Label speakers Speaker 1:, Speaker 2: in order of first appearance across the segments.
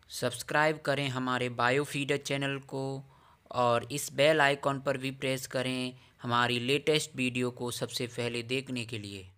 Speaker 1: Subscribe करें हमारे बायोफीडर channel को और इस बेल आइकॉन पर भी प्रेस करें हमारी लेटेस्ट वीडियो को सबसे पहले देखने के लिए।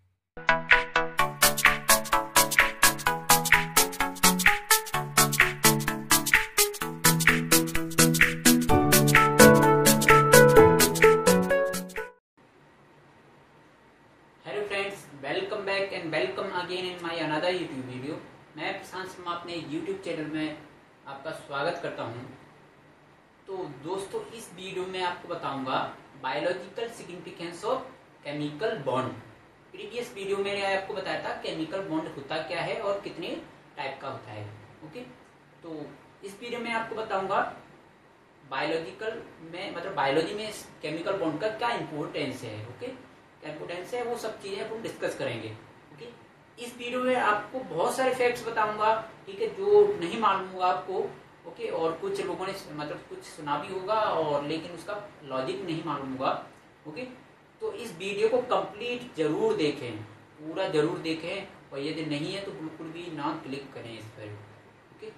Speaker 1: Hello friends, welcome back and welcome again in my another YouTube video. मैं प्रशांत शर्मा अपने यूट्यूब चैनल में आपका स्वागत करता हूं। तो दोस्तों, इस वीडियो में आपको बताऊंगा biological significance of chemical bond. Previous video में मैंने आपको बताया था केमिकल बॉन्ड होता क्या है और कितने टाइप का होता है। ओके, तो इस वीडियो में आपको बताऊंगा बायोलॉजिकल में मतलब बायोलॉजी में केमिकल बॉन्ड का क्या इंपॉर्टेंस है। ओके, इम्पोर्टेंस है वो सब चीजें अपन डिस्कस करेंगे। ओके, इस वीडियो में आपको बहुत सारे फैक्ट्स बताऊंगा, ठीक है, जो नहीं मालूम होगा आपको। ओके, और कुछ लोगों ने मतलब कुछ सुना भी होगा और लेकिन उसका लॉजिक नहीं मालूम होगा। ओके, तो इस वीडियो को कंप्लीट जरूर देखें, पूरा जरूर देखें, और यदि नहीं है तो बिल्कुल भी ना क्लिक करें इस पर। ओके,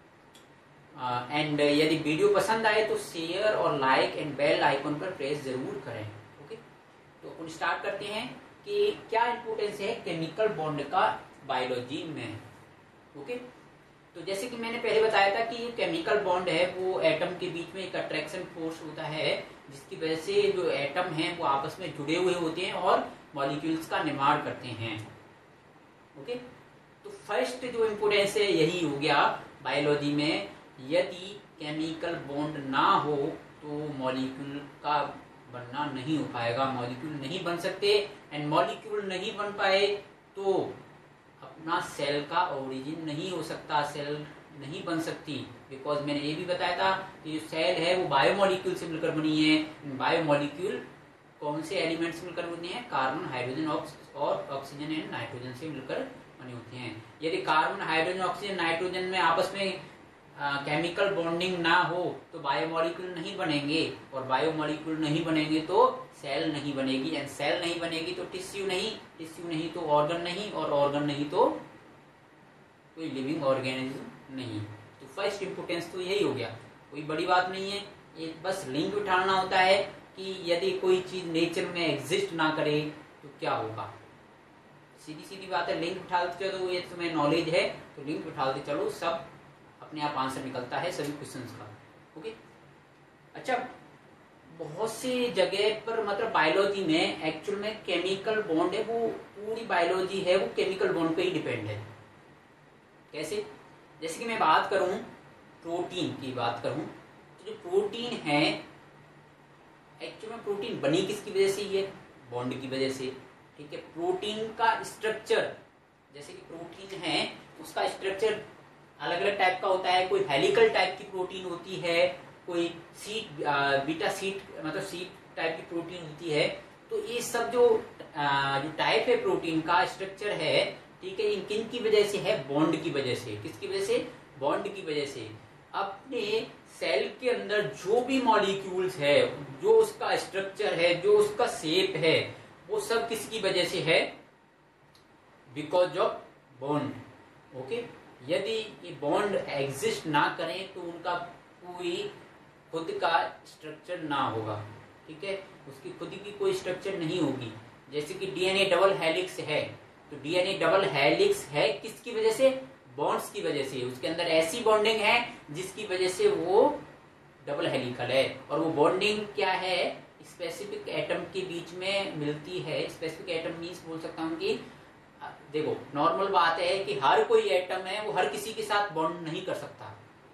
Speaker 1: एंड यदि वीडियो पसंद आए तो शेयर और लाइक एंड बेल आइकन पर प्रेस जरूर करें। तो अपन स्टार्ट करते हैं कि क्या इंपॉर्टेंस है केमिकल बॉन्ड का बायोलॉजी में। ओके, तो जैसे कि मैंने पहले बताया था कि ये केमिकल बॉन्ड है वो एटम के बीच में एक अट्रैक्शन फोर्स होता है, जिसकी वजह से जो एटम हैं वो आपस में जुड़े हुए होते हैं और मॉलिक्यूल्स का निर्माण करते हैं। ओके, तो फर्स्ट जो इंपॉर्टेंस है यही हो गया बायोलॉजी में। यदि केमिकल बॉन्ड ना हो तो मॉलिक्यूल का बनना नहीं हो पाएगा, मॉलिक्यूल नहीं बन सकते, एंड मॉलिक्यूल नहीं बन पाए तो अपना सेल का ओरिजिन नहीं हो सकता, सेल नहीं बन सकती। बिकॉज मैंने ये भी बताया था कि जो सेल है वो बायोमॉलिक्यूल से मिलकर बनी है। बायोमॉलिक्यूल कौन से एलिमेंट से मिलकर बनी है? कार्बन, हाइड्रोजन और ऑक्सीजन एंड नाइट्रोजन से मिलकर बनी होती हैं। यदि कार्बन, हाइड्रोजन, ऑक्सीजन, नाइट्रोजन में आपस में केमिकल बॉन्डिंग ना हो तो बायोमॉलिक्यूल नहीं बनेंगे, और बायोमॉलिक्यूल नहीं बनेंगे तो सेल नहीं बनेगी, एंड सेल नहीं बनेगी तो टिश्यू नहीं, टिश्यू नहीं तो ऑर्गन नहीं, और ऑर्गन नहीं तो कोई लिविंग ऑर्गेनिज्म नहीं। तो फर्स्ट इंपोर्टेंस तो यही हो गया, कोई बड़ी बात नहीं है, ये बस लिंक उठाना होता है कि यदि कोई चीज नेचर में एग्जिस्ट ना करे तो क्या होगा। सीधी सीधी बात है, लिंक उठाते चलो, ये तुम्हें नॉलेज है तो लिंक उठाते चलो, सब अपने आप आंसर निकलता है सभी क्वेश्चंस का। ओके, अच्छा, बहुत सी जगह पर मतलब बायोलॉजी में एक्चुअल में केमिकल बॉन्ड है, वो पूरी बायोलॉजी है वो केमिकल बॉन्ड पे ही डिपेंड है। कैसे? जैसे कि मैं बात करूं प्रोटीन की बात करूं तो जो प्रोटीन है एक्चुअल में प्रोटीन बनी किसकी वजह से? ये बॉन्ड की वजह से। ठीक है, प्रोटीन का स्ट्रक्चर, जैसे कि प्रोटीन है उसका स्ट्रक्चर अलग अलग टाइप का होता है। कोई हेलिकल टाइप की प्रोटीन होती है, कोई सीट बीटा सीट मतलब सीट टाइप की प्रोटीन होती है। तो ये सब जो टाइप है प्रोटीन का स्ट्रक्चर है, ठीक है, इन किन की वजह से है? बॉन्ड की वजह से। किसकी वजह से? बॉन्ड की वजह से। अपने सेल के अंदर जो भी मॉलिक्यूल्स है, जो उसका स्ट्रक्चर है, जो उसका शेप है, वो सब किसकी वजह से है? Because of bond. ओके, यदि ये बॉन्ड एग्जिस्ट ना करें तो उनका कोई खुद का स्ट्रक्चर ना होगा। ठीक है, उसकी खुद की कोई स्ट्रक्चर नहीं होगी। जैसे कि डीएनए डबल हेलिक्स है, तो डीएनए डबल हेलिक्स है किसकी वजह से? बॉन्ड्स की वजह से। उसके अंदर ऐसी बॉन्डिंग है जिसकी वजह से वो डबल हेलिकल है, और वो बॉन्डिंग क्या है? स्पेसिफिक एटम के बीच में मिलती है। स्पेसिफिक एटम मीन्स बोल सकता हूँ कि देखो, नॉर्मल बात है कि हर कोई एटम है वो हर किसी के साथ बॉन्ड नहीं कर सकता।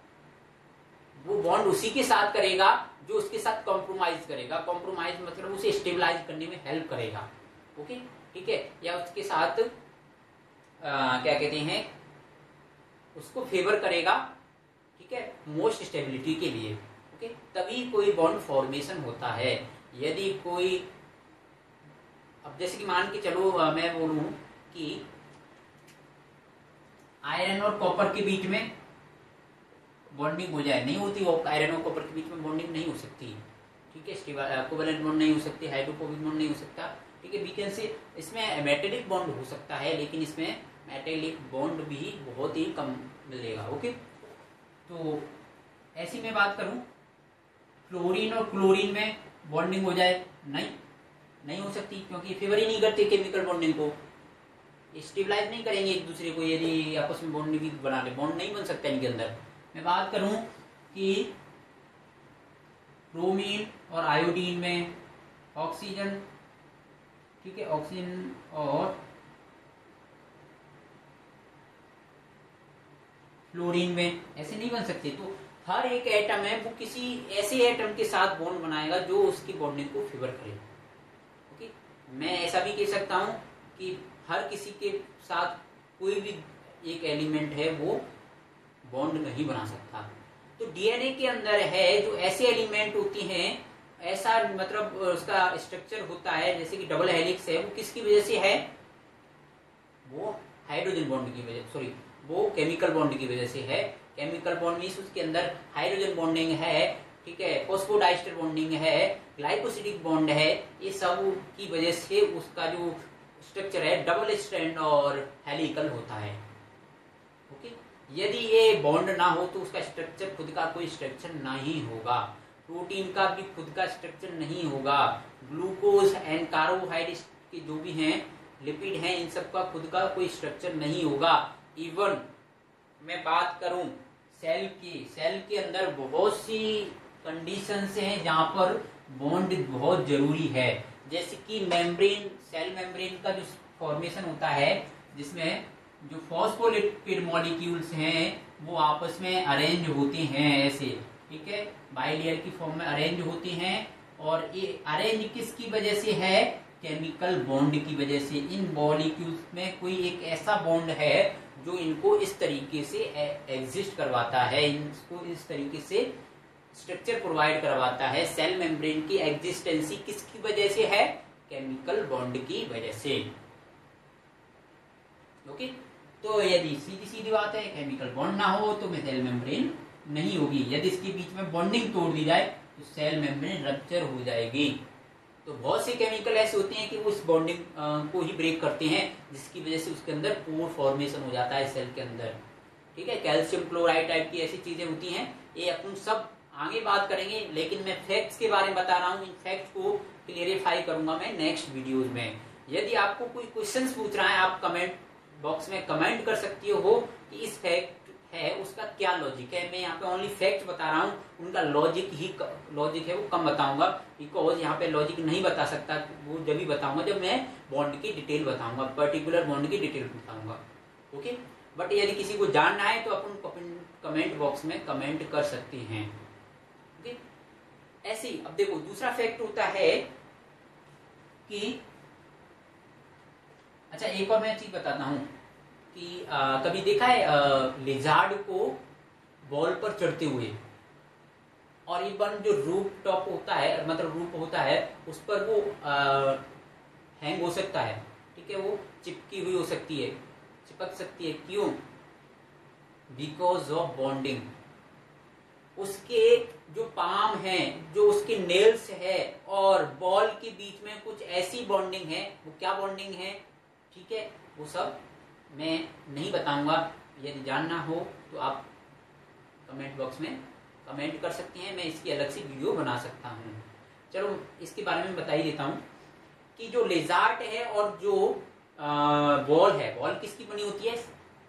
Speaker 1: वो बॉन्ड उसी के साथ करेगा जो उसके साथ कॉम्प्रोमाइज करेगा। कॉम्प्रोमाइज मतलब उसे स्टेबलाइज करने में हेल्प करेगा। ओके, ठीक है, या उसके साथ क्या कहते हैं, उसको फेवर करेगा, ठीक है, मोस्ट स्टेबिलिटी के लिए। ओके, तभी कोई बॉन्ड फॉर्मेशन होता है। यदि कोई, अब जैसे कि मान के चलो मैं बोलूं कि आयरन और कॉपर के बीच में बॉन्डिंग हो जाए, नहीं होती वो। आयरन और कॉपर के बीच में बॉन्डिंग नहीं हो सकती। ठीक है, कोवेलेंट बॉन्ड नहीं हो सकती, हाइड्रोफोबिक बॉन्ड नहीं हो सकता। ठीक है, वीकेंड से इसमें मेटेलिक बॉन्ड हो सकता है, लेकिन इसमें मेटेलिक बॉन्ड भी बहुत ही कम मिलेगा। ओके, तो ऐसी मैं बात करूं फ्लोरीन और क्लोरीन में बॉन्डिंग हो जाए, नहीं हो सकती, क्योंकि फेवर ही नहीं करते केमिकल बॉन्डिंग को, स्टेबलाइज नहीं करेंगे एक दूसरे को यदि आपस में बॉन्डिंग बना ले, बॉन्ड नहीं बन सकता इनके अंदर। मैं बात करूं कि ब्रोमीन और आयोडीन में ऑक्सीजन, ठीक है, ऑक्सीजन और फ्लोरीन में ऐसे नहीं बन सकते। तो हर एक एटम है वो किसी ऐसे एटम के साथ बॉन्ड बनाएगा जो उसकी बॉन्डिंग को फेवर करे। ओके, मैं ऐसा भी कह सकता हूं कि हर किसी के साथ कोई भी एक एलिमेंट है वो बॉन्ड नहीं बना सकता। तो डीएनए के अंदर है जो ऐसे एलिमेंट होती हैं, ऐसा मतलब उसका स्ट्रक्चर होता है जैसे कि डबल हेलिक्स है, वो किसकी वजह से है, वो हाइड्रोजन बॉन्ड की वजह, सॉरी वो केमिकल बॉन्ड की वजह से है। केमिकल बॉन्ड मीन्स उसके अंदर हाइड्रोजन बॉन्डिंग है, ठीक है, फॉस्फोडाइस्टर बॉन्डिंग है, ग्लाइकोसिडिक बॉन्ड है, ये सब की वजह से उसका जो स्ट्रक्चर है डबल स्ट्रैंड और हेलिकल होता है। ओके, यदि ये बॉन्ड ना हो तो उसका स्ट्रक्चर खुद का कोई स्ट्रक्चर नहीं होगा, प्रोटीन का भी खुद का स्ट्रक्चर नहीं होगा, ग्लूकोज एंड कार्बोहाइड्रेट के जो भी हैं लिपिड हैं इन सब का खुद का कोई स्ट्रक्चर नहीं होगा। इवन मैं बात करूं सेल के अंदर बहुत सी कंडीशंस हैं जहां पर बॉन्ड बहुत जरूरी है, जैसे कि मेम्ब्रेन, सेल मेम्ब्रेन का जो फॉर्मेशन होता है जिसमें जो फॉस्फोलिपिड मॉलिक्यूल्स हैं वो आपस में अरेंज होते हैं ऐसे, ठीक है, बाइलेयर की फॉर्म में अरेंज होते हैं। और ये अरेंज किसकी वजह से है, केमिकल बॉन्ड की वजह से। इन मॉलिक्यूल्स में कोई एक ऐसा बॉन्ड है जो इनको इस तरीके से एग्जिस्ट करवाता है, इनको इस तरीके से स्ट्रक्चर प्रोवाइड करवाता है। सेल मेम्ब्रेन की एग्जिस्टेंसी किसकी वजह से है, केमिकल बॉन्ड की वजह से। ओके, तो यदि सीधी बात है केमिकल बॉन्ड ना हो तो सेल मेम्ब्रेन नहीं होगी। यदि इसके बीच में बॉन्डिंग तोड़ दी जाए तो सेल मेम्ब्रेन रप्चर हो जाएगी। तो बहुत से केमिकल ऐसे होते हैं कि वो इस बॉन्डिंग को ही ब्रेक करते हैं, जिसकी वजह से उसके अंदर पोर फॉर्मेशन हो जाता है सेल के अंदर, ठीक है। कैल्शियम क्लोराइड टाइप की ऐसी चीजें होती हैं, ये अपन सब आगे बात करेंगे, लेकिन मैं फैक्ट्स के बारे में बता रहा हूँ। इन फैक्ट्स को क्लियरिफाई करूंगा मैं नेक्स्ट वीडियोज में। यदि आपको कोई क्वेश्चन पूछ रहा है आप कमेंट बॉक्स में कमेंट कर सकती हो कि इस फैक्ट है उसका क्या लॉजिक है। मैं यहाँ पे ओनली फैक्ट बता रहा हूँ, उनका लॉजिक है वो कम बताऊंगा, बिकॉज यहाँ पे लॉजिक नहीं बता सकता, वो जब भी बताऊंगा जब मैं बॉन्ड की डिटेल बताऊंगा, पर्टिकुलर बॉन्ड की डिटेल बताऊंगा। ओके, बट यदि किसी को जानना है तो अपन कमेंट बॉक्स में कमेंट कर सकते हैं। ओके, ऐसे ही अब देखो दूसरा फैक्ट होता है कि अच्छा एक और मैं चीज बताता हूँ कि कभी देखा है लिजार्ड को बॉल पर चढ़ते हुए, और इवन जो रूफ टॉप होता है मतलब रूफ होता है उस पर वो हैंग हो सकता है, ठीक है, वो चिपकी हुई हो सकती है, चिपक सकती है। क्यों? Because of bonding. उसके जो पाम है, जो उसके नेल्स है और बॉल के बीच में कुछ ऐसी बॉन्डिंग है, वो क्या बॉन्डिंग है, ठीक है, वो सब मैं नहीं बताऊंगा। यदि जानना हो तो आप कमेंट बॉक्स में कमेंट कर सकते हैं, मैं इसकी अलग से वीडियो बना सकता हूँ। चलो इसके बारे में बता ही देता हूँ कि जो लेजार्ट है और जो बॉल है, बॉल किसकी बनी होती है,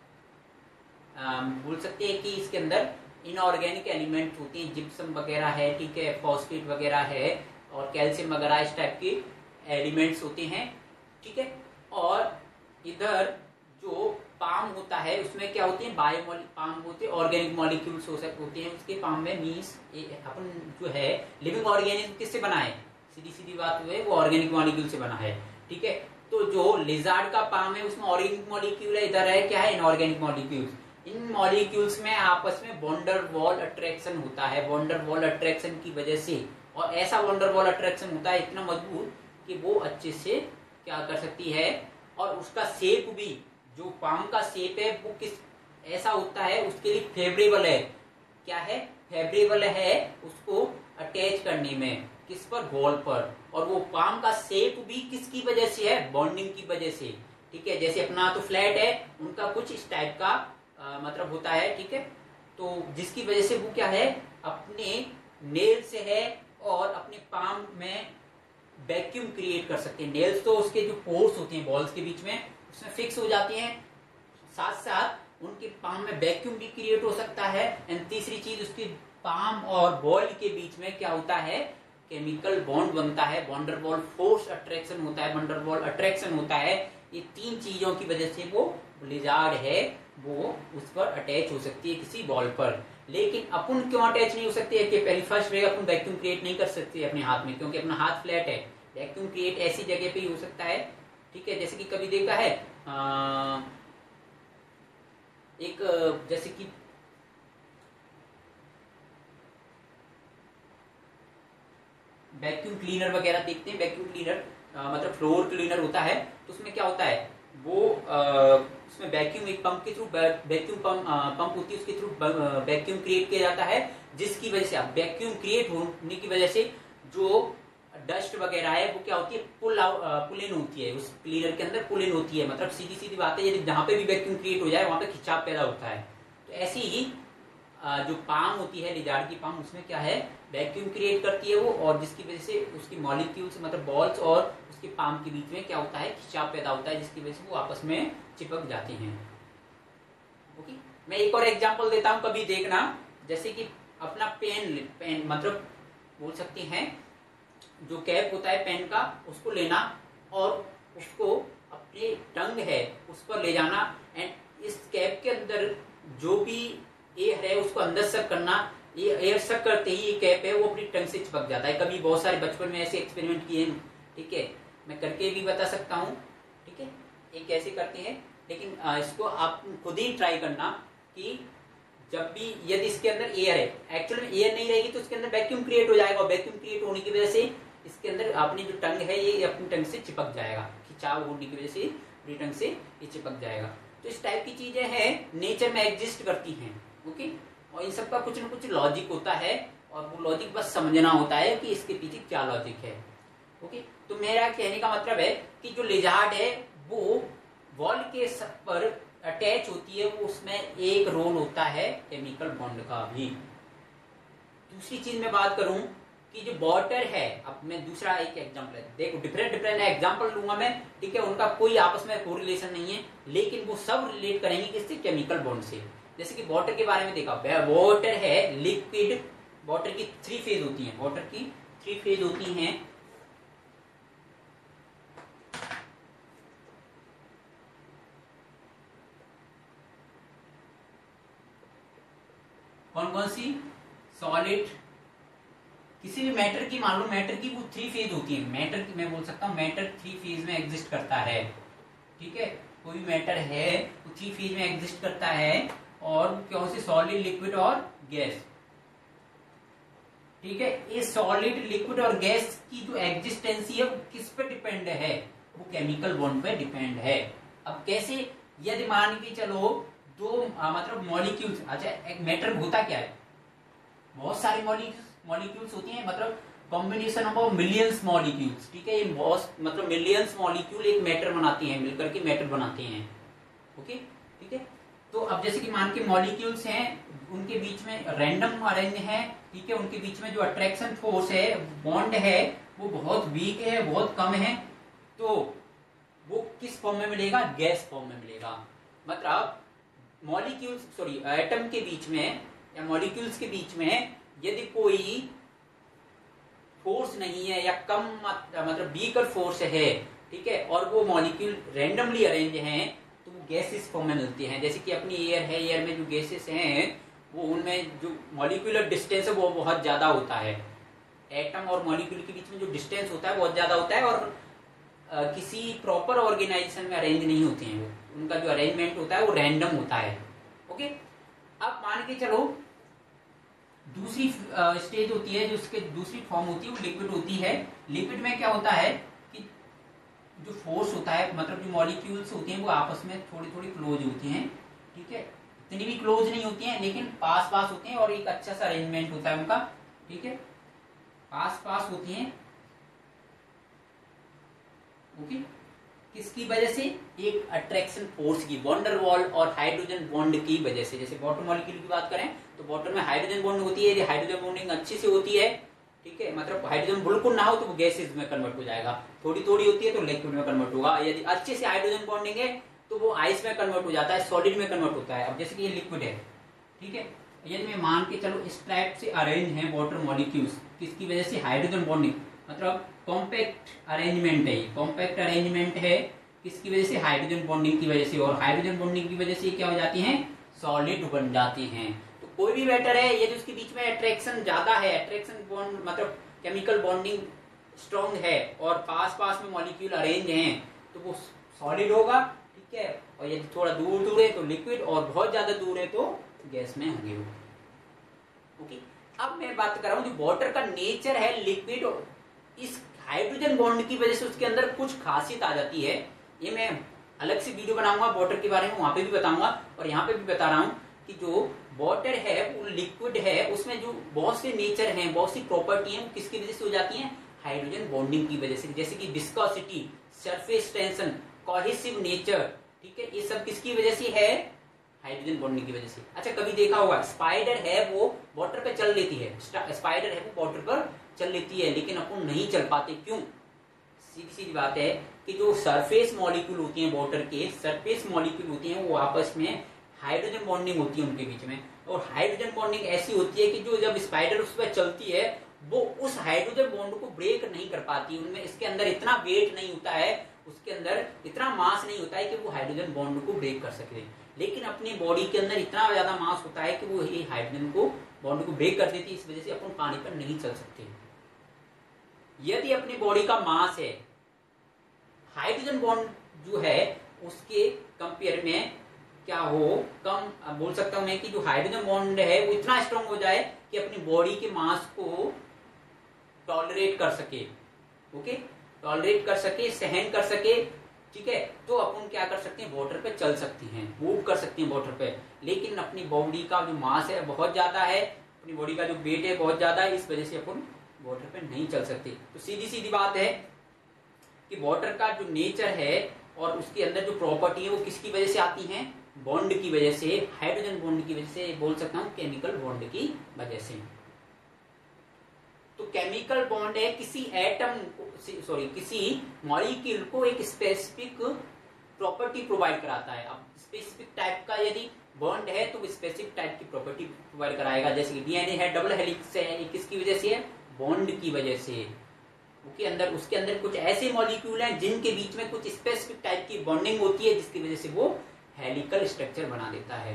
Speaker 1: बोल सकते हैं कि इसके अंदर इनऑर्गेनिक एलिमेंट होते हैं, जिप्सम वगैरह है, ठीक है, फॉस्फेट वगैरह है और कैल्शियम वगैरह इस टाइप के एलिमेंट्स होते हैं, ठीक है। और इधर जो पाम होता है उसमें क्या होते हैं, पाम होते हैं, ऑर्गेनिक मॉलिक्यूल्स होते हैं उसके पाम में। मीन्स अपन जो है लिविंग ऑर्गेनिज्म किससे बना है, सीधी बात है वो ऑर्गेनिक मॉलिक्यूल से बना है, ठीक है। तो जो लिजार्ड का पाम है उसमें ऑर्गेनिक मॉलिक्यूल है, इधर है क्या है, इनऑर्गेनिक मॉलिक्यूल्स। इन मॉलिक्यूल्स में आपस में वॉन्डर वॉल अट्रैक्शन होता है, वॉन्डर वॉल अट्रैक्शन की वजह से, और ऐसा वॉन्डर वॉल अट्रैक्शन होता है इतना मजबूत कि वो अच्छे से क्या कर सकती है, और उसका शेप भी, जो पाम का शेप है वो किस ऐसा होता है, उसके लिए फेवरेबल है, क्या है, फेवरेबल है उसको अटैच करने में, किस पर, बॉल पर। और वो पाम का शेप भी किसकी वजह से है, बॉन्डिंग की वजह से, ठीक है। जैसे अपना तो फ्लैट है, उनका कुछ इस टाइप का मतलब होता है, ठीक है, तो जिसकी वजह से वो क्या है, अपने नेल से है और अपने पाम में वैक्यूम क्रिएट कर सकते हैं। नेल्स तो उसके जो पोर्स होते हैं बॉल्स के बीच में उसमें फिक्स हो जाते हैं, साथ साथ उनके पाम में वैक्यूम भी क्रिएट हो सकता है। एंड तीसरी चीज, उसकी पाम और बॉल के बीच में क्या होता है, केमिकल बॉन्ड बनता है, वंडरवॉल फोर्स अट्रैक्शन होता है, वंडरवॉल अट्रैक्शन होता है। ये तीन चीजों की वजह से वो लिजार्ड है वो उस पर अटैच हो सकती है किसी बॉल पर। लेकिन अपन क्यों अटैच नहीं हो सकती है कि पहली फर्स्ट रहेगा, अपन वैक्यूम क्रिएट नहीं कर सकते अपने हाथ में, क्योंकि अपना हाथ फ्लैट है। वैक्यूम क्रिएट ऐसी जगह पे ही हो सकता है, ठीक है, जैसे कि कभी देखा है एक जैसे कि वैक्यूम क्लीनर वगैरह देखते हैं, वैक्यूम क्लीनर मतलब फ्लोर क्लीनर होता है, तो उसमें क्या होता है, वो उसमें वैक्यूम एक पंप के थ्रू वैक्यूम पंप होती है, उसके थ्रू वैक्यूम क्रिएट किया जाता है, जिसकी वजह से अब वैक्यूम क्रिएट होने की वजह से जो डस्ट वगैरह है वो क्या होती है, पुल इन होती है, उस क्लीनर के अंदर पुल इन होती है। मतलब सीधी सीधी बात है, यदि जहां पे भी वैक्यूम क्रिएट हो जाए वहां पे खिंचाव पैदा होता है। तो ऐसी ही जो पाम होती है, लिजार्ड की पाम, उसमें क्या है, वैक्यूम क्रिएट करती है वो, और जिसकी वजह से उसकी मॉलिक्यूल्स मतलब बॉल्स और उसके पाम के बीच में क्या होता है, खिंचाव पैदा होता है, जिसकी वजह से वो आपस में चिपक जाती हैं। ओके, मैं एक और एग्जांपल देता हूं, कभी देखना। जैसे कि अपना पेन मतलब बोल सकते हैं, जो कैप होता है पेन का, उसको लेना और उसको अपने टंग है उस पर ले जाना, एंड इस कैप के अंदर जो भी एयर है उसको अंदर सक करना। ये एयर सक करते ही ये कैप है वो अपनी टंग से चिपक जाता है। कभी बहुत सारे बचपन में ऐसे एक्सपेरिमेंट किए हैं, ठीक है, मैं करके भी बता सकता हूँ, ठीक है, ये कैसे करते हैं। लेकिन इसको आप खुद ही ट्राई करना कि जब भी यदि इसके अंदर एयर है, एक्चुअली में एयर नहीं रहेगी तो इसके अंदर वैक्यूम क्रिएट हो जाएगा, और वैक्यूम क्रिएट होने की वजह से इसके अंदर अपनी जो टंग है ये अपनी टंग से चिपक जाएगा, खिंचाव होने की वजह से अपनी टंग से ये चिपक जाएगा। तो इस टाइप की चीजें हैं, नेचर में एग्जिस्ट करती हैं। ओके, और इन सबका कुछ ना कुछ लॉजिक होता है, और वो लॉजिक बस समझना होता है कि इसके पीछे क्या लॉजिक है। ओके, तो मेरा कहने का मतलब है कि जो लिजार्ड है वो वॉल के पर अटैच होती है, वो उसमें एक रोल होता है केमिकल बॉन्ड का भी। दूसरी चीज मैं बात करूं कि जो वाटर है, अब मैं दूसरा एक एग्जांपल है, देखो डिफरेंट डिफरेंट एग्जांपल लूंगा मैं, ठीक है, उनका कोई आपस में कोरिलेशन नहीं है, लेकिन वो सब रिलेट करेंगे किससे, केमिकल बॉन्ड से। जैसे कि वाटर के बारे में देखा, वाटर है लिक्विड, वाटर की 3 फेज होती है, वाटर की 3 फेज होती हैं। कौन कौन सी, सॉलिड, किसी भी मैटर की, मान लो मैटर की वो 3 फेज होती है, मैटर की मैं बोल सकता हूँ मैटर 3 फेज में एग्जिस्ट करता है, ठीक है, कोई मैटर है वो 3 फेज में एग्जिस्ट करता है, और कौन से, सॉलिड, लिक्विड और गैस, ठीक है। इस सॉलिड, लिक्विड और गैस की जो एग्जिस्टेंसी है वो किस पे डिपेंड है, वो केमिकल बॉन्ड पे डिपेंड है। अब कैसे, यदि मान के चलो दो मतलब मॉलिक्यूल्स, अच्छा एक मैटर होता क्या है, बहुत सारे मॉलिक्यूल्स होती हैं, मतलब कॉम्बिनेशन ऑफ मिलियंस मॉलिक्यूल्स, ठीक है, ये बहुत मतलब मिलियंस मॉलिक्यूल एक मैटर बनाती हैं, मिलकर के मैटर बनाते हैं। ओके, ठीक है, तो अब जैसे कि मान के मॉलिक्यूल्स हैं, उनके बीच में रैंडम अरेंज है, ठीक है, उनके बीच में जो अट्रैक्शन फोर्स है, बॉन्ड है, वो बहुत वीक है, बहुत कम है, तो वो किस फॉर्म में मिलेगा, गैस फॉर्म में मिलेगा। मतलब मॉलिक्यूल्स, सॉरी एटम के बीच में या मॉलिक्यूल्स के बीच में यदि कोई फोर्स नहीं है या कम मतलब वीकर फोर्स है, ठीक है, और वो मॉलिक्यूल रैंडमली अरेंज हैं, तो वो गैसेस फॉर्म में मिलती हैं। जैसे कि अपनी एयर है, एयर में जो गैसेस हैं वो उनमें जो मॉलिक्यूलर डिस्टेंस है वो बहुत ज्यादा होता है, एटम और मॉलिक्यूल के बीच में जो डिस्टेंस होता है बहुत ज्यादा होता है, और किसी प्रॉपर ऑर्गेनाइजेशन में अरेंज नहीं होते हैं, वो उनका जो अरेंजमेंट होता है वो रैंडम होता है। ओके, अब मान के चलो दूसरी स्टेज होती है, जो उसके दूसरी फॉर्म होती है वो लिक्विड होती है। लिक्विड में क्या होता है कि जो फोर्स होता है, मतलब जो मॉलिक्यूल्स होते हैं वो आपस में थोड़ी थोड़ी क्लोज होती हैं, ठीक है, इतनी भी क्लोज नहीं होती हैं लेकिन पास पास होते हैं, और एक अच्छा सा अरेंजमेंट होता है उनका, ठीक है, पास पास होती हैं। ओके, किसकी वजह से? एक अट्रैक्शन फोर्स की, वॉन्डर वॉल और हाइड्रोजन बॉन्ड की वजह से। जैसे वाटर मॉलिक्यूल की बात करें तो वाटर में हाइड्रोजन बॉन्ड होती है, यदि हाइड्रोजन बॉन्डिंग अच्छी से होती है, ठीक है, मतलब हाइड्रोजन बिल्कुल ना हो तो वो गैसेज में कन्वर्ट हो जाएगा, थोड़ी थोड़ी होती है तो लिक्विड में कन्वर्ट होगा। यदि अच्छे से हाइड्रोजन बॉन्डिंग है तो वो आइस में कन्वर्ट हो जाता है, सॉलिड में कन्वर्ट होता है। अब जैसे कि ये लिक्विड है, ठीक है, यदि मैं मान के चलो इस टाइप से अरेंज है वाटर मॉलिक्यूल्स, किसकी वजह से? हाइड्रोजन बॉन्डिंग, मतलब कॉम्पैक्ट अरेंजमेंट है, कॉम्पैक्ट अरेंजमेंट है किसकी वजह से? हाइड्रोजन बॉन्डिंग की वजह से। और हाइड्रोजन बॉन्डिंग की वजह से क्या हो जाती हैं? सॉलिड बन जाती हैं। तो कोई भी मैटर है यदि उसके बीच में अट्रैक्शन ज्यादा है, अट्रैक्शन बॉन्ड मतलब केमिकल बॉन्डिंग स्ट्रॉन्ग है और पास पास में मॉलिक्यूल अरेंज हैं, तो वो सॉलिड होगा, ठीक है। और यदि थोड़ा दूर दूर है तो लिक्विड, और बहुत ज्यादा दूर है तो गैस में होंगे वो। ओके, अब मैं बात कर रहा हूं जो वाटर का नेचर है लिक्विड, इस हाइड्रोजन बॉन्ड की वजह से उसके अंदर कुछ खासियत आ जाती है। ये मैं अलग से वीडियो बनाऊंगा वाटर के बारे में, वहां पे भी बताऊंगा, और यहाँ पे भी बता रहा हूँ कि जो वाटर है वो लिक्विड है, उसमें जो बहुत से नेचर हैं, बहुत सी प्रॉपर्टी हैं, वो किसकी वजह से हो जाती हैं? हाइड्रोजन बॉन्डिंग की वजह से। जैसे कि viscosity, surface tension, cohesive nature, ठीक है, ये सब किसकी वजह से है? हाइड्रोजन बॉन्डिंग की वजह से। अच्छा, कभी देखा होगा स्पाइडर है वो वाटर पे चल लेती है, स्पाइडर है वो वाटर पर चल लेती है, लेकिन अपन नहीं चल पाते, क्यों? सीधी सीधी बात है कि जो सरफेस मॉलिक्यूल होती हैं वाटर के, सरफेस मॉलिक्यूल होती हैं वो आपस में हाइड्रोजन बॉन्डिंग होती है उनके बीच में, और हाइड्रोजन बॉन्डिंग ऐसी होती है कि जो जब स्पाइडर उस पर चलती है वो उस हाइड्रोजन बॉन्ड को ब्रेक नहीं कर पाती, उनमें इसके अंदर इतना वेट नहीं होता है, उसके अंदर इतना मास नहीं होता है कि वो हाइड्रोजन बॉन्ड को ब्रेक कर सके। लेकिन अपनी बॉडी के अंदर इतना ज्यादा मास होता है कि वो ये हाइड्रोजन को बॉन्ड को ब्रेक कर देती है, इस वजह से अपन पानी पर नहीं चल सकते। यदि अपनी बॉडी का मास है, हाइड्रोजन बॉन्ड जो है उसके कंपेयर में क्या हो, कम बोल सकता हूं मैं कि जो हाइड्रोजन बॉन्ड है वो इतना स्ट्रांग हो जाए कि अपनी बॉडी के मास को टॉलरेट कर सके, ओके, टॉलरेट कर सके, सहन कर सके, ठीक है, तो अपन क्या कर सकते हैं? वाटर पे चल सकती हैं, मूव कर सकती हैं वाटर पे। लेकिन अपनी बॉडी का जो मास है बहुत ज्यादा है, अपनी बॉडी का जो वेट है बहुत ज्यादा है, इस वजह से अपन वाटर पे नहीं चल सकते। तो सीधी सीधी बात है कि वाटर का जो नेचर है और उसके अंदर जो प्रॉपर्टी है वो किसकी वजह से आती है? बॉन्ड की वजह से, हाइड्रोजन बॉन्ड की वजह से, बोल सकता हूं केमिकल बॉन्ड की वजह से। तो केमिकल बॉन्ड है किसी एटम को, सॉरी, किसी मॉलिक्यूल को एक स्पेसिफिक प्रॉपर्टी प्रोवाइड कराता है। अब स्पेसिफिक टाइप का यदि बॉन्ड है तो स्पेसिफिक टाइप की प्रॉपर्टी प्रोवाइड कराएगा। जैसे कि डीएनए है, डबल हेलिक्स है, ये किसकी वजह से है? बॉन्ड की वजह से। उसके अंदर कुछ ऐसे मॉलिक्यूल हैं जिनके बीच में कुछ स्पेसिफिक टाइप की बॉन्डिंग होती है, जिसकी वजह से वो हेलिकल स्ट्रक्चर बना देता है।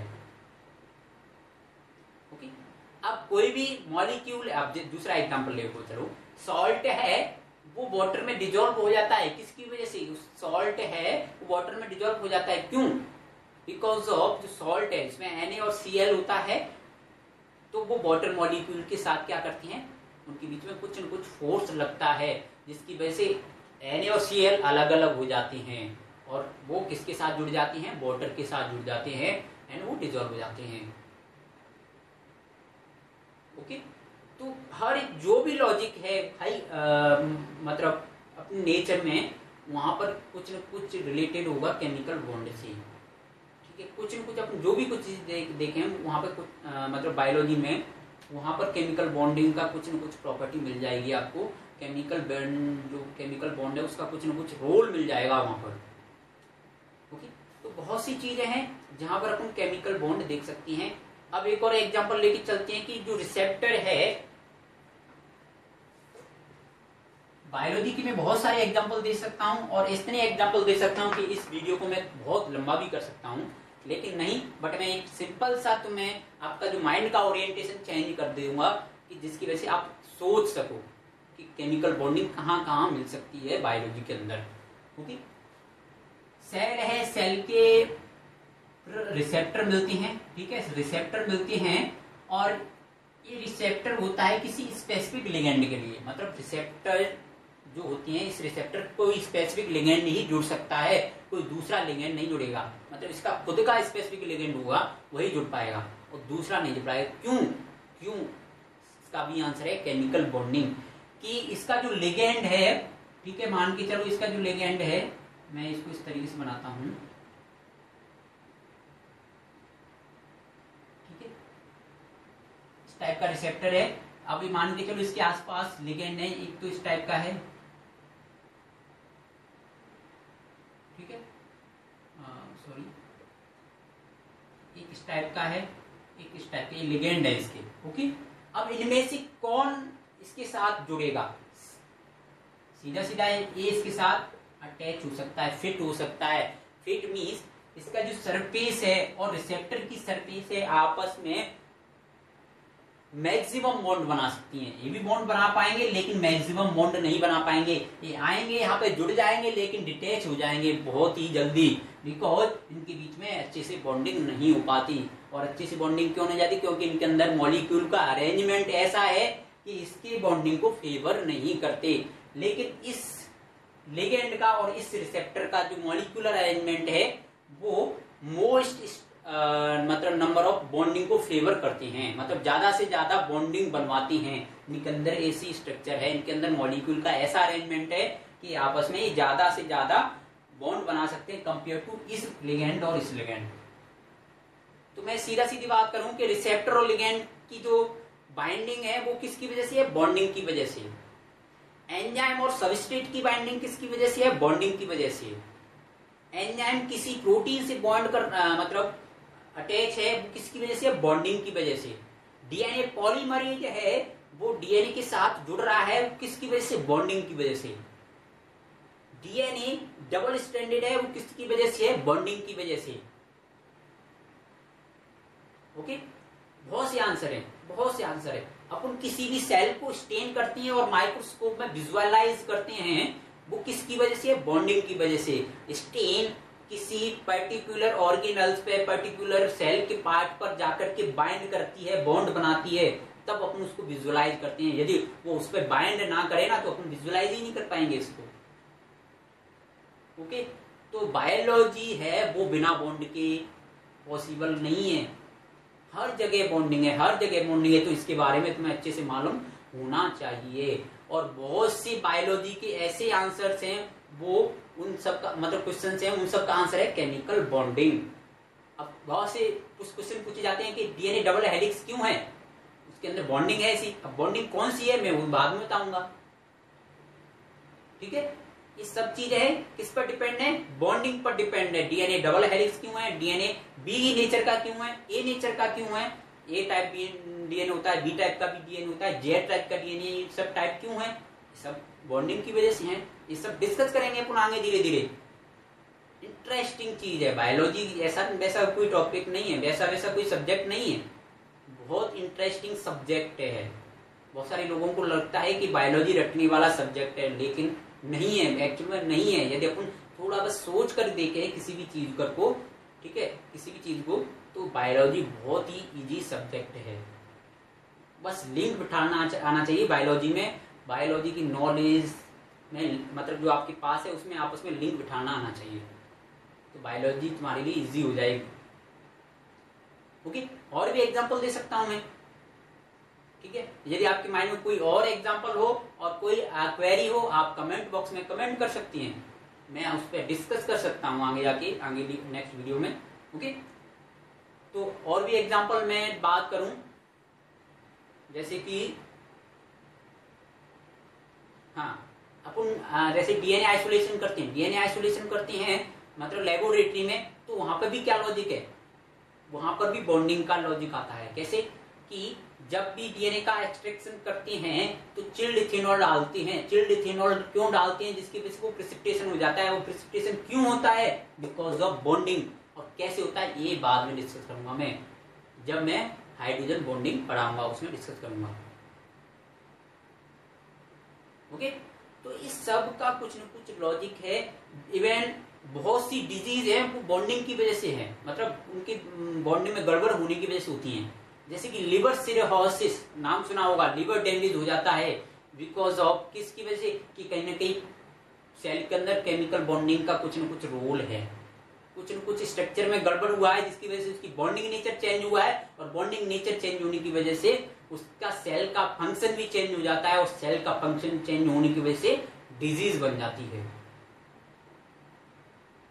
Speaker 1: ओके, अब कोई भी मॉलिक्यूल, अब दूसरा एग्जांपल ले चलो, सॉल्ट है वो वाटर में डिजोल्व हो जाता है, किसकी वजह से? सॉल्ट है वो वाटर में डिजोल्व हो जाता है, क्यों? बिकॉज ऑफ जो सॉल्ट है इसमें Na और Cl होता है, तो वो वाटर मॉलिक्यूल के साथ क्या करती हैं? उनके बीच में कुछ न कुछ फोर्स लगता है, जिसकी वजह से Na और Cl अलग अलग हो जाती हैं, और वो किसके साथ जुड़ जाती हैं? वाटर के साथ जुड़ जाते हैं, एंड वो डिजोल्व हो जाते हैं। ओके, तो हर जो भी लॉजिक है भाई, मतलब अपने नेचर में वहां पर कुछ न कुछ रिलेटेड होगा केमिकल बॉन्ड से, ठीक है। कुछ न कुछ अपन जो भी कुछ चीज देखें वहां पर कुछ मतलब बायोलॉजी में वहां पर केमिकल बॉन्डिंग का कुछ न कुछ प्रॉपर्टी मिल जाएगी आपको, केमिकल बॉन्ड, जो केमिकल बॉन्ड है उसका कुछ न कुछ रोल मिल जाएगा वहां पर। ओके, तो बहुत सी चीजें हैं जहां पर अपन केमिकल बॉन्ड देख सकती हैं। अब एक और एग्जांपल लेके चलते हैं कि जो रिसेप्टर है, बायोलॉजी की मैं बहुत सारे एग्जांपल दे सकता हूं, और इतने एग्जांपल दे सकता हूं कि इस वीडियो को मैं बहुत लंबा भी कर सकता हूं, लेकिन नहीं, बट मैं एक सिंपल सा तुम्हें आपका जो माइंड का ओरिएंटेशन चेंज कर दूंगा कि जिसकी वजह से आप सोच सको कि केमिकल बॉन्डिंग कहाँ कहाँ मिल सकती है बायोलॉजी के अंदर। ओके, सेल है, सेल के रिसेप्टर मिलती हैं, ठीक है, रिसेप्टर मिलती हैं, और ये रिसेप्टर होता है किसी स्पेसिफिक लिगेंड के लिए, मतलब रिसेप्टर जो होती हैं, इस रिसेप्टर कोई स्पेसिफिक लिगेंड ही जुड़ सकता है, कोई दूसरा लिगेंड नहीं जुड़ेगा, मतलब इसका खुद का स्पेसिफिक लिगेंड होगा वही जुड़ पाएगा और दूसरा नहीं जुड़ पाएगा। क्यों? इसका भी आंसर है केमिकल बॉन्डिंग, कि इसका जो लिगेंड है, ठीक है, मान के चलो इसका जो लिगेंड है मैं इसको इस तरीके से बनाता हूँ, ठीक है। इस टाइप का रिसेप्टर है। अभी मान के चलो इसके आसपास लिगेंड है, एक तो इस टाइप का है, ठीक है, सॉरी, एक इस टाइप का है, एक इस टाइप का, ये लिगेंड है इसके, ओके। अब इनमें से कौन इसके साथ जुड़ेगा? सीधा सीधा ये इसके साथ अटैच हो सकता है, फिट हो सकता है। फिट मींस इसका जो सरफेस है और रिसेप्टर की सरफेस है आपस में मैक्सिमम बॉन्ड बना सकती हैं। ये भी बॉन्ड बना पाएंगे लेकिन मैक्सिमम बॉन्ड नहीं बना पाएंगे। ये आएंगे यहाँ पे जुड़ जाएंगे लेकिन डिटैच हो जाएंगे बहुत ही जल्दी, बिकॉज इनके बीच में अच्छे से बॉन्डिंग नहीं हो पाती। और अच्छे से बॉन्डिंग क्यों नहीं जाती? क्योंकि इनके अंदर मॉलिक्यूल का अरेंजमेंट ऐसा है कि इसकी बॉन्डिंग को फेवर नहीं करते। लेकिन इस लिगेंड का और इस रिसेप्टर का जो मॉलिक्यूलर अरेंजमेंट है वो मोस्ट मतलब नंबर ऑफ बॉन्डिंग को फेवर करते हैं, मतलब ज्यादा से ज्यादा बॉन्डिंग बनवाती हैं। इनके अंदर ऐसी स्ट्रक्चर है, इनके अंदर मॉलिक्यूल का ऐसा अरेंजमेंट है कि आपस में ज्यादा से ज्यादा बॉन्ड बना सकते हैं कंपेयर टू इस लिगेंड और इस लिगेंड। तो मैं सीधा सीधी बात करूं कि रिसेप्टर और लिगेंड की जो बाइंडिंग है वो किसकी वजह से है? बॉन्डिंग की वजह से। एंजाइम और सबस्ट्रेट की बाइंडिंग किसकी वजह से है? बॉन्डिंग की वजह से। एंजाइम किसी प्रोटीन से बॉन्ड कर मतलब अटैच है, वो किसकी वजह से? बॉन्डिंग की वजह से। डीएनए पॉलीमरेज है, वो डीएनए के साथ जुड़ रहा है, वो किसकी वजह से? बॉन्डिंग की वजह से। डीएनए डबल स्ट्रैंडेड है, वो किसकी वजह से है? बॉन्डिंग की वजह से। ओके, बहुत से आंसर है, बहुत से आंसर है। अपन किसी भी सेल को स्टेन करते हैं और माइक्रोस्कोप में विजुअलाइज करते हैं, वो किसकी वजह से? बॉन्डिंग की वजह से। स्टेन किसी पर्टिकुलर ऑर्गेनल्स पे, पर्टिकुलर सेल के पार्ट पर जाकर के बाइंड करती है, बॉन्ड बनाती है, तब अपन उसको विजुअलाइज करते हैं। यदि वो उस पर बाइंड ना करे ना तो अपन विजुअलाइज ही नहीं कर पाएंगे इसको। ओके, तो बायोलॉजी है वो बिना बॉन्ड के पॉसिबल नहीं है। हर जगह बॉन्डिंग है, हर जगह बॉन्डिंग है। तो इसके बारे में तुम्हें अच्छे से मालूम होना चाहिए। और बहुत सी बायोलॉजी के ऐसे आंसर्स हैं, वो उन सब का मतलब क्वेश्चन है, उन सब का आंसर है केमिकल बॉन्डिंग। अब बहुत से कुछ क्वेश्चन पूछे जाते हैं कि डीएनए डबल हेलिक्स क्यों है? उसके अंदर बॉन्डिंग है ऐसी। अब बॉन्डिंग कौन सी है मैं वो बाद में बताऊंगा, ठीक है। ये सब चीजें है किस पर डिपेंड है? बॉन्डिंग पर डिपेंड है। डीएनए डबल हेलिक्स क्यों है? डीएनए बी नेचर का क्यों है? ए नेचर का क्यों है? ए टाइप डीएनए होता है, बी टाइप का भी डीएनए होता है, जेड टाइप का डीएनए, ये सब टाइप क्यों है? सब बॉन्डिंग की वजह से है। ये सब डिस्कस करेंगे अपन आगे धीरे धीरे। इंटरेस्टिंग चीज है बायोलॉजी। ऐसा वैसा कोई टॉपिक नहीं है, वैसा कोई सब्जेक्ट नहीं है। बहुत इंटरेस्टिंग सब्जेक्ट है। बहुत सारे लोगों को लगता है कि बायोलॉजी रटने वाला सब्जेक्ट है, लेकिन नहीं है, एक्चुअल में नहीं है। यदि अपन थोड़ा बस सोच कर देखें किसी भी चीज को, ठीक है, किसी भी चीज को, तो बायोलॉजी बहुत ही इजी सब्जेक्ट है। बस लिंक बिठाना आना चाहिए बायोलॉजी में। बायोलॉजी की नॉलेज में मतलब जो आपके पास है उसमें आपस में लिंक बिठाना आना चाहिए, तो बायोलॉजी तुम्हारे लिए इजी हो जाएगी। ओके, और भी एग्जांपल दे सकता हूं मैं, ठीक है। यदि आपके माइंड में कोई और एग्जांपल हो और कोई क्वेरी हो, आप कमेंट बॉक्स में कमेंट कर सकती हैं, मैं उस पर डिस्कस कर सकता हूं आगे जाके, आगे नेक्स्ट वीडियो में। ओके, तो और भी एग्जांपल मैं बात करूं, जैसे कि हाँ, अपन जैसे डीएनए आइसोलेशन करते हैं, डीएनए आइसोलेशन करते हैं मतलब लेबोरेटरी में, तो वहां पर भी क्या लॉजिक है? वहां पर भी बॉन्डिंग का लॉजिक आता है। कैसे कि जब भी डीएनए का एक्सट्रैक्शन करते हैं तो चिल्ड इथेनॉल डालते हैं। चिल्ड इथेनॉल क्यों डालते हैं? जिसकी वजह से वो प्रेसिपिटेशन हो जाता है। वो प्रेसिपिटेशन क्यों होता है? Because of bonding. और कैसे होता है ये बाद में डिस्कस करूंगा मैं, जब मैं हाइड्रोजन बॉन्डिंग पढ़ाऊंगा उसमें डिस्कस करूंगा। ओके, तो इस सब का कुछ न कुछ लॉजिक है। इवन बहुत सी डिजीज है वो बॉन्डिंग की वजह से है, मतलब उनकी बॉन्डिंग में गड़बड़ होने की वजह से होती है। जैसे कि लिवर सिरोसिस, नाम सुना होगा, लिवर डैमेज हो जाता है बिकॉज ऑफ किसकी वजह से? कि कहीं ना कहीं सेल के अंदर केमिकल बॉन्डिंग का कुछ न कुछ रोल है, कुछ न कुछ स्ट्रक्चर में गड़बड़ हुआ है, जिसकी वजह से उसकी बॉन्डिंग नेचर चेंज हुआ है। और बॉन्डिंग नेचर चेंज होने की वजह से उसका सेल का फंक्शन भी चेंज हो जाता है, और सेल का फंक्शन चेंज होने की वजह से डिजीज बन जाती है।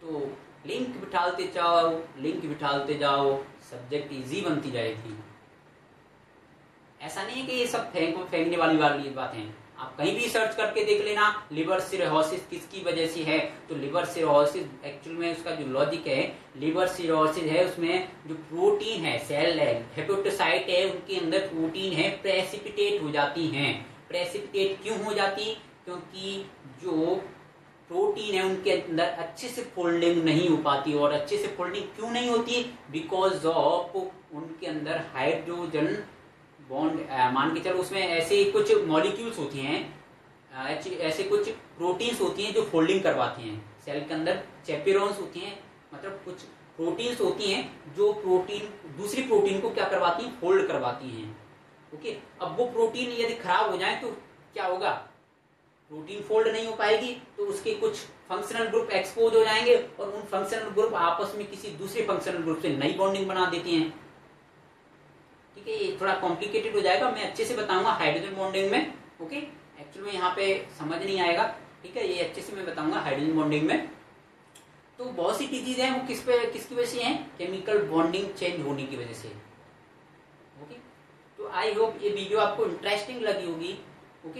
Speaker 1: तो लिंक बिठाते जाओ, सब्जेक्ट इजी बनती जाएगी। ऐसा नहीं है कि ये सब फेंकने वाली बातें हैं। आप कहीं भी सर्च करके देख लेना लिवर सिरोसिस किसकी वजह से है, तो लिवर सिरोसिस एक्चुअल में उसका जो लॉजिक है, लिवर सिरोसिस है उसमें जो प्रोटीन है, सेल है, हेपेटोसाइट है, उनके अंदर प्रोटीन है, प्रेसिपिटेट हो जाती हैं। प्रेसिपिटेट क्यों हो जाती? क्योंकि जो प्रोटीन है उनके अंदर अच्छे से फोल्डिंग नहीं हो पाती। और अच्छे से फोल्डिंग क्यों नहीं होती? बिकॉज ऑफ उनके अंदर हाइड्रोजन बॉन्ड, मान के चलो उसमें ऐसे कुछ मॉलिक्यूल्स होती हैं, ऐसे कुछ प्रोटीन्स होती हैं जो फोल्डिंग करवाती हैं सेल के अंदर। चैपेरोन्स होती हैं, मतलब कुछ प्रोटीन्स होती हैं जो दूसरी प्रोटीन को क्या करवाती हैं? फोल्ड करवाती हैं। ओके, अब वो प्रोटीन यदि खराब हो जाए तो क्या होगा? प्रोटीन फोल्ड नहीं हो पाएगी, तो उसके कुछ फंक्शनल ग्रुप एक्सपोज हो जाएंगे और उन फंक्शनल ग्रुप आपस में किसी दूसरे फंक्शनल ग्रुप से नई बॉन्डिंग बना देती हैं। ठीक है, ये थोड़ा कॉम्प्लिकेटेड हो जाएगा, मैं अच्छे से बताऊंगा हाइड्रोजन बॉन्डिंग में। ओके, एक्चुअली में यहाँ पे समझ नहीं आएगा। ठीक है, ये अच्छे से मैं बताऊंगा हाइड्रोजन बॉन्डिंग में। तो बहुत सी चीजें हैं वो किसकी वजह से हैं? केमिकल बॉन्डिंग चेंज होने की वजह से। ओके, तो आई होप ये वीडियो आपको इंटरेस्टिंग लगी होगी। ओके,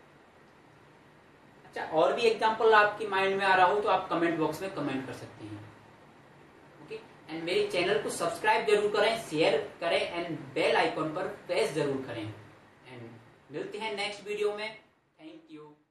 Speaker 1: अच्छा, और भी एग्जांपल आपके माइंड में आ रहा हो तो आप कमेंट बॉक्स में कमेंट कर सकते हैं। ओके, एंड मेरे चैनल को सब्सक्राइब जरूर करें, शेयर करें एंड बेल आइकॉन पर प्रेस जरूर करें। एंड मिलते हैं नेक्स्ट वीडियो में। Thank you.